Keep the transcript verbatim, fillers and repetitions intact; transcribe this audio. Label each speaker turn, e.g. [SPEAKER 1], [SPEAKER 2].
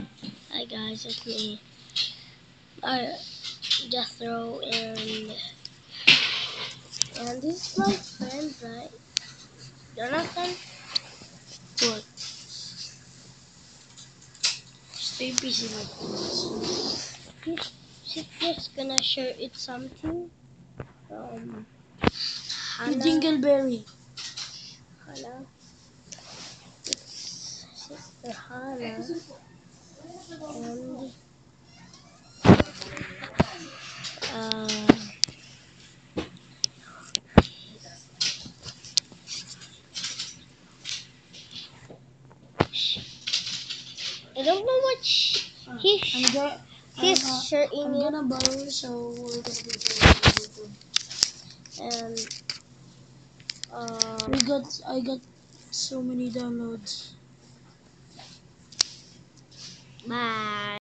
[SPEAKER 1] Hi guys, it's me, uh, Jethro, and and this is my friend, right? Jonathan.
[SPEAKER 2] What?
[SPEAKER 1] Stay busy, my friends. He's, she's just gonna share it something from Hannah.
[SPEAKER 2] Dingleberry.
[SPEAKER 1] Hannah. It's Sister Hannah, and uh, I don't know what sh- he's
[SPEAKER 2] I'm go
[SPEAKER 1] he's
[SPEAKER 2] I'm, uh,
[SPEAKER 1] sharing
[SPEAKER 2] I'm
[SPEAKER 1] it,
[SPEAKER 2] gonna borrow, so we're gonna be sharing
[SPEAKER 1] and uh,
[SPEAKER 2] We got I got so many downloads.
[SPEAKER 1] bye.